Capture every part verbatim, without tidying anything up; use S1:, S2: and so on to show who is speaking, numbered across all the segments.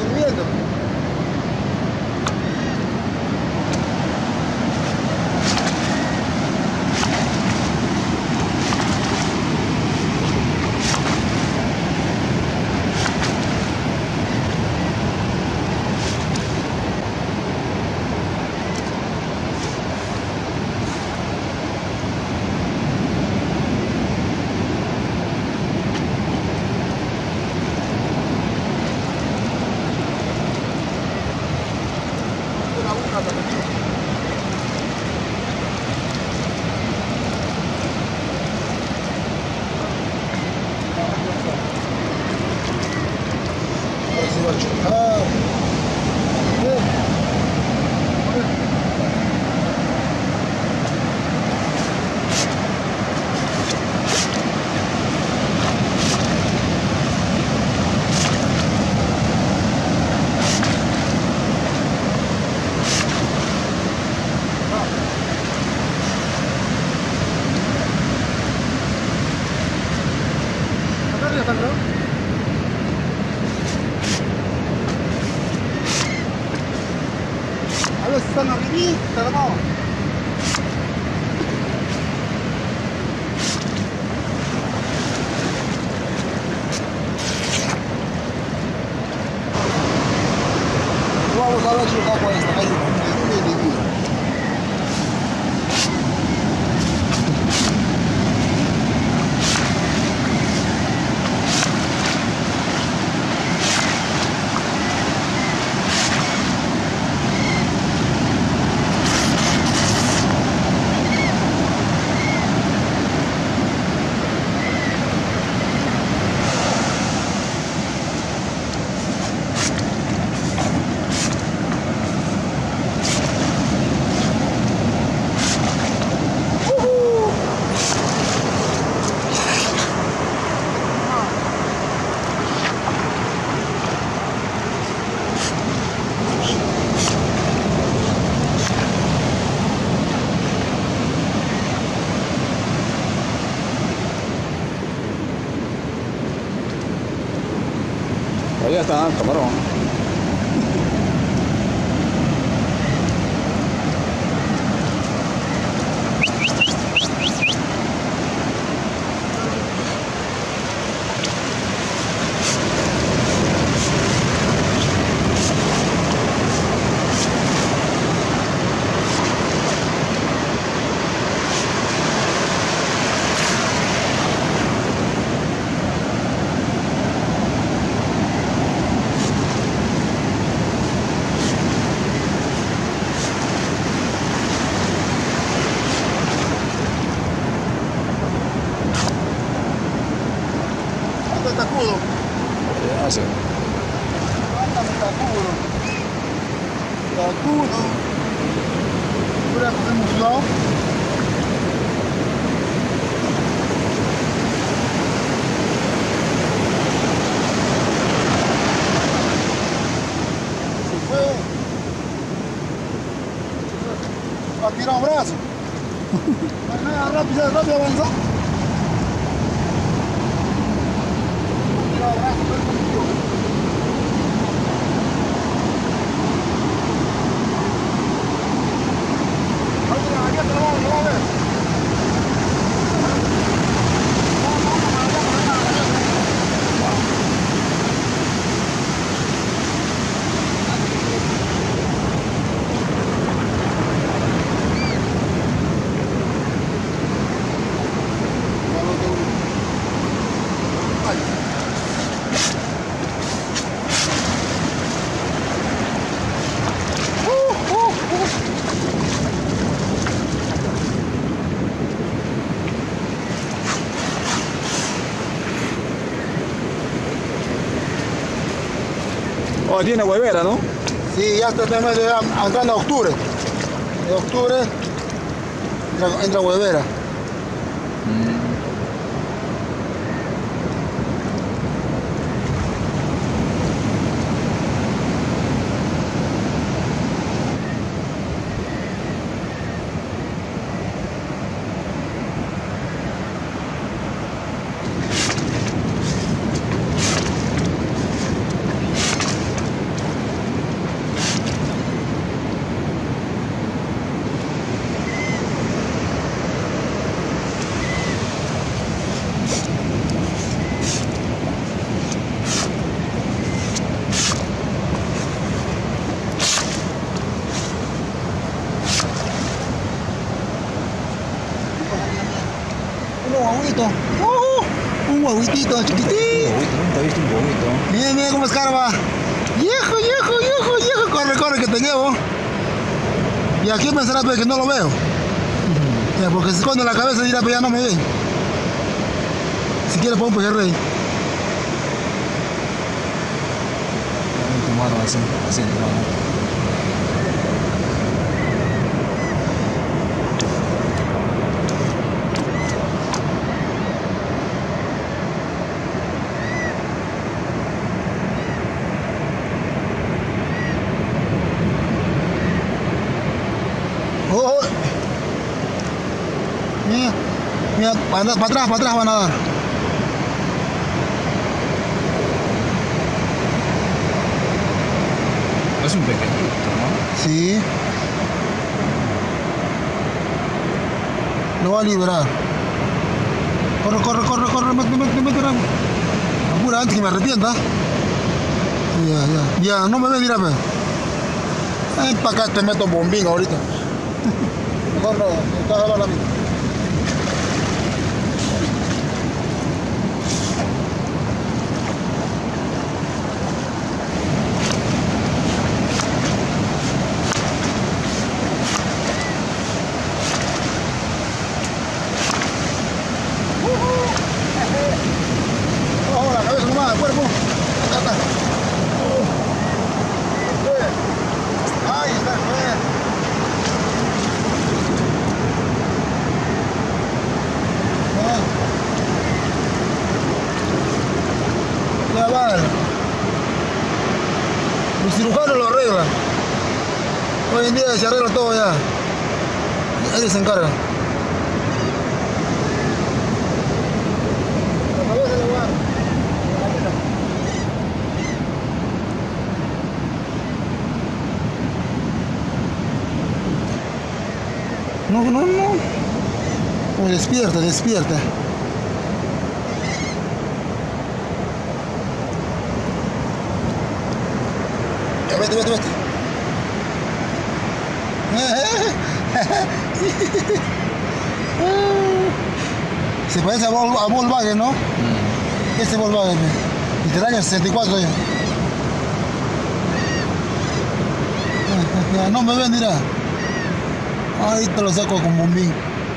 S1: viviendo. A ver si están arribita, ¿no? Vamos a ver si está con esta calle.
S2: Ahí está, camarón.
S1: Tacudo.
S2: Ya sé.
S1: Mándame tacudo. Tacudo. Voy a coger muslo. Se fue. Va a tirar un brazo. Nada, rápido, rápido avanza.
S2: Oh, tiene huevera, ¿no?
S1: Sí, ya está entrando a octubre. De octubre entra, entra huevera.
S2: Mm.
S1: bobitito, chiquitito.
S2: Nunca he visto un bobito.
S1: Mira, mira cómo escarba. Viejo, viejo, viejo, viejo. Corre, corre, que te llevo. Y aquí pensará pues, que no lo veo. Ya, porque se esconde la cabeza y dirá, pues ya no me ve. Si quiere, pon un pejerrey.
S2: Tu mano así, así en tu mano.
S1: Oh, oh. Mira, mira, para atrás, para atrás van a dar.
S2: Es un pequeñito, ¿no?
S1: Sí. Lo va a liberar. Corre, corre, corre, corre, mete, mete, mete el agua. Apura antes que me arrepienta. Ya, ya, ya, no me ve, dirá, pues. Ay, para acá te meto bombín ahorita. Mejor no, estás a la mitad. Vamos, la cabeza nomás, el cuerpo. Acá está. Ahí está, bien. Ya vale. Los cirujanos lo arreglan. Hoy en día se arregla todo ya. Ellos se encargan. La cabeza le va. No, no, no. Oh, despierta, despierta. Ya, vete, vete, vete. Se parece a, Vol a Volkswagen, ¿no? Mm. Este Volkswagen, y del año sesenta y cuatro ya. Ya, no me ven, dirá. Ahí te lo saco con bombín.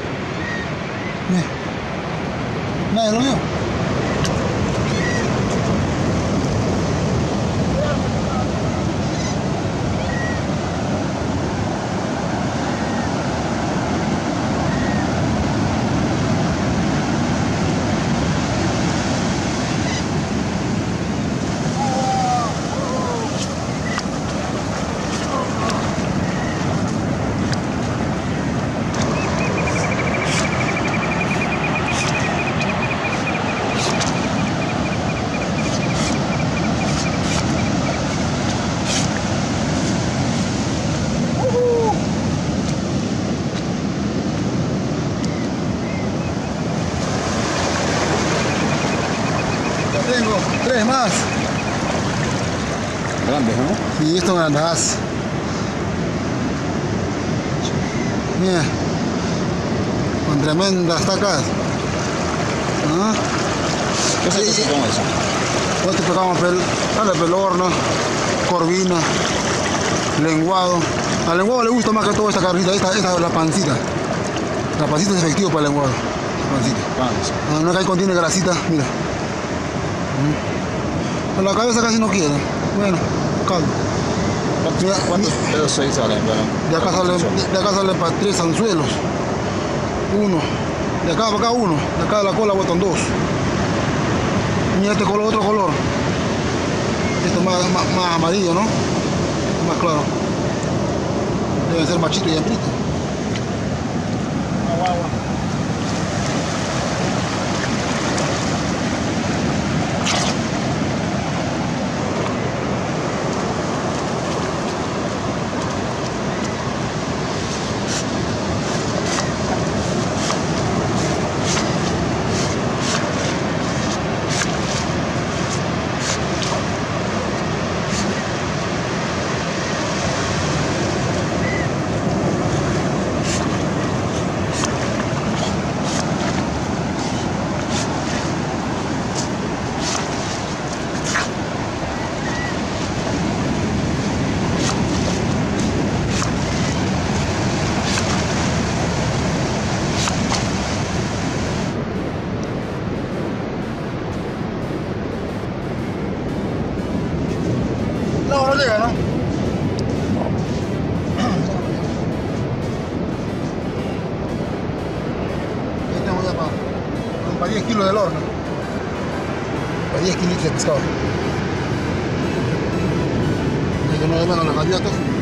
S1: Nadie lo vio. Tengo tres más.
S2: Grandes, ¿no?
S1: Sí, estos grandes. Mira, con tremendas tacas. ¿Ah?
S2: ¿Qué se hace con eso?
S1: Pues te pegamos pel, dale pelorno, corvina, lenguado. Al lenguado le gusta más que todo esta carnita, esta, esta es la pancita. La pancita es efectiva para el lenguado. La pancita. Ah, no, acá contiene grasita, mira. La cabeza casi no quiere. Bueno, calma.
S2: ¿Cuántos, ¿cuántos dedos seis salen? Bueno,
S1: de acá salen, de, de acá salen para tres anzuelos. Uno. De acá para acá uno. De acá de la cola botan dos. Mira este color, otro color. Esto es más, más, más amarillo, ¿no? Más claro. Deben ser machito y hembrita. Agua, agua. llega, ¿no? Ahí tengo ya para, para diez kilos del horno. Para diez kilos de pescado. Y que no de menos las gaviotas.